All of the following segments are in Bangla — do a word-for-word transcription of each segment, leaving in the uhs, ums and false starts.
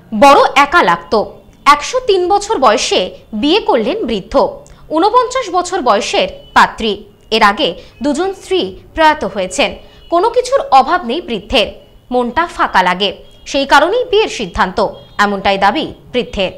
বড় একা লাগতো। একশো তিন বছর বয়সে বিয়ে করলেন বৃদ্ধ। ঊনপঞ্চাশ বছর বয়সের পাত্রী। এর আগে দুজন স্ত্রী প্রয়াত হয়েছেন। কোনো কিছুর অভাব নেই বৃদ্ধের, মনটা ফাঁকা লাগে, সেই কারণেই বিয়ের সিদ্ধান্ত, এমনটাই দাবি বৃদ্ধের।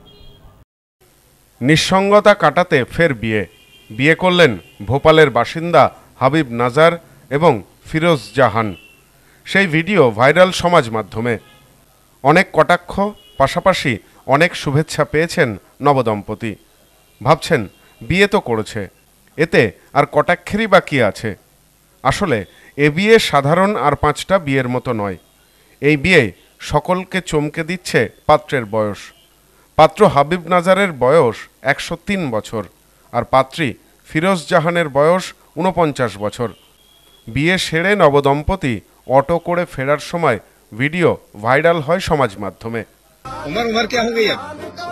নিঃসঙ্গতা কাটাতে ফের বিয়ে বিয়ে করলেন ভোপালের বাসিন্দা হাবিব নাজার এবং ফিরোজ জাহান। সেই ভিডিও ভাইরাল সমাজ মাধ্যমে। অনেক কটাক্ষ, পাশাপাশি অনেক শুভেচ্ছা পেয়েছেন নবদম্পতি। ভাবছেন বিয়ে তো করেছে, এতে আর কটাক্ষেরই বা কী আছে। আসলে এ বিয়ে সাধারণ আর পাঁচটা বিয়ের মতো নয়। এই বিয়ে সকলকে চমকে দিচ্ছে পাত্রের বয়স। পাত্র হাবিব নাজারের বয়স একশো তিন বছর আর পাত্রী ফিরোজ জাহানের বয়স ঊনপঞ্চাশ বছর। বিয়ে সেরে নবদম্পতি অটো করে ফেরার সময় ভিডিও ভাইরাল হয় সমাজ মাধ্যমে। उम्र उम्र क्या हो गई अब?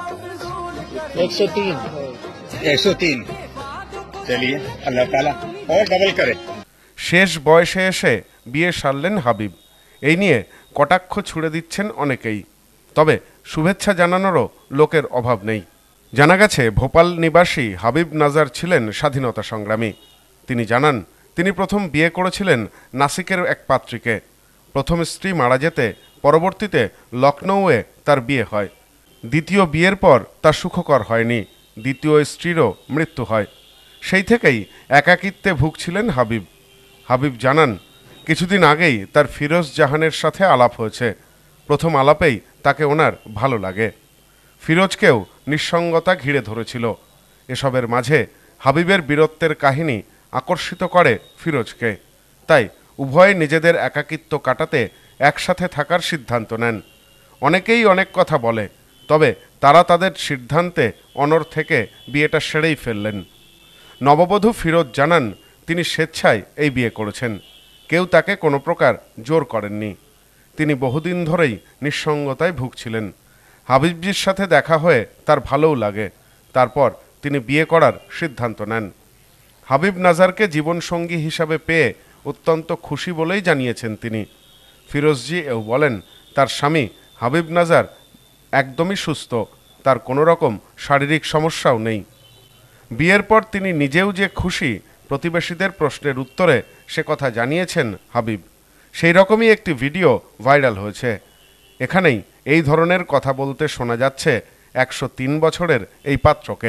एक सौ तीन एक सौ तीन। चलिए अल्लाह ताला और डबल करे। শেষ বয়সে এসে বিয়ে সারলেন হাবিব। এই নিয়ে কটাক্ষ ছুড়ে দিচ্ছেন অনেকেই, তবে শুভেচ্ছা জানানোরও লোকের অভাব নেই। জানা গেছে ভোপাল নিবাসী হাবিব নাজার ছিলেন স্বাধীনতা সংগ্রামী। তিনি জানান, তিনি প্রথম বিয়ে করেছিলেন নাসিকের এক পাত্রীকে। প্রথম স্ত্রী মারা যেতে পরবর্তীতে লখনৌয়ে তার বিয়ে হয়। দ্বিতীয় বিয়ের পর তা সুখকর হয়নি, দ্বিতীয় স্ত্রীরও মৃত্যু হয়। সেই থেকেই একাকিত্বে ভুগছিলেন হাবিব। হাবিব জানান, কিছুদিন আগেই তার ফিরোজ জাহানের সাথে আলাপ হয়েছে। প্রথম আলাপেই তাকে ওনার ভালো লাগে। ফিরোজকেও নিঃসঙ্গতা ঘিরে ধরেছিল। এসবের মাঝে হাবিবের বীরত্বের কাহিনী আকর্ষিত করে ফিরোজকে। তাই উভয়ে নিজেদের একাকিত্ব কাটাতে একসাথে থাকার সিদ্ধান্ত নেন। অনেকেই অনেক কথা বলে, তবে তারা তাদের সিদ্ধান্তে অনড় থেকে বিয়েটা সেরেই ফেললেন। নববধূ ফিরোজ জানান, তিনি স্বেচ্ছায় এই বিয়ে করেছেন, কেউ তাকে কোনো প্রকার জোর করেননি। তিনি বহুদিন ধরেই নিঃসঙ্গতায় ভুগছিলেন। হাবিবজির সাথে দেখা হয়ে তার ভালোও লাগে। তারপর তিনি বিয়ে করার সিদ্ধান্ত নেন। হাবিব নাজারকে জীবনসঙ্গী হিসাবে পেয়ে অত্যন্ত খুশি বলেই জানিয়েছেন তিনি। ফিরোজজি এও বলেন, তার স্বামী হাবিব নাজার একদমই সুস্থ, তার কোনো রকম শারীরিক সমস্যাও নেই। বিয়ের পর তিনি নিজেও যে খুশি, প্রতিবেশীদের প্রশ্নের উত্তরে সে কথা জানিয়েছেন হাবিব। সেই রকমই একটি ভিডিও ভাইরাল হয়েছে। এখানেই এই ধরনের কথা বলতে শোনা যাচ্ছে একশো তিন বছরের এই পাত্রকে।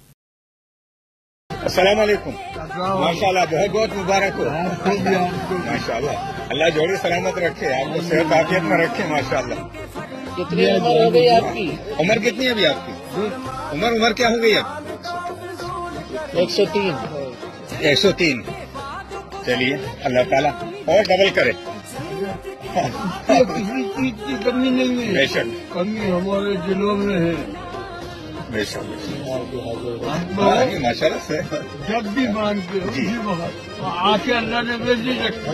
अस्सलाम वालेकुम। माशाल्लाह, बहुत बहुत मुबारक हो। माशाल्लाह, अल्लाह जोड़ी सलामत रखे, आपको सेहत आफियत में रखे। माशाल्लाह। कितनी उम्र हो गई आपकी? उम्र कितनी है अभी आपकी? उम्र उम्र क्या हो गई अब? एक सौ तीन एक सौ तीन। चलिए अल्लाह ताला और डबल करे। किसी चीज की कमी नहीं है, बेशक कमी हमारे दिलों में है। बेशक हम माशाल्लाह से जब भी मानते हो उसी वक्त आके अल्लाह ने बेजी रखा।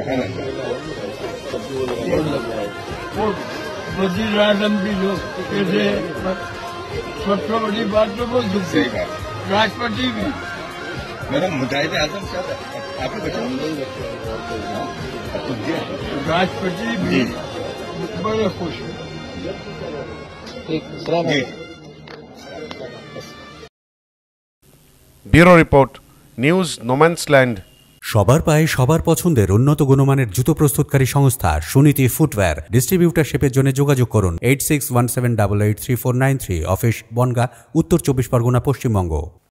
और वजीर आजम भी लोग कैसे सबसे बड़ी बात तो बोल सकते, सही बात। राष्ट्रपति भी, मेरा मुजाहिद आजम साहब आपके बच्चे राष्ट्रपति भी बड़े खुश हैं। ठीक, सलाम जी। Bureau report, news no man's land. সবার পায়ে সবার পছন্দের উন্নত গুণমানের জুতো প্রস্তুতকারী সংস্থা সুনীতি ফুটওয়্যার। ডিস্ট্রিবিউটারশিপের জন্য যোগাযোগ করুন eight six one seven double eight three four nine three. Office Bongaon, Uttar Chabbish Pargana, Paschimbanga.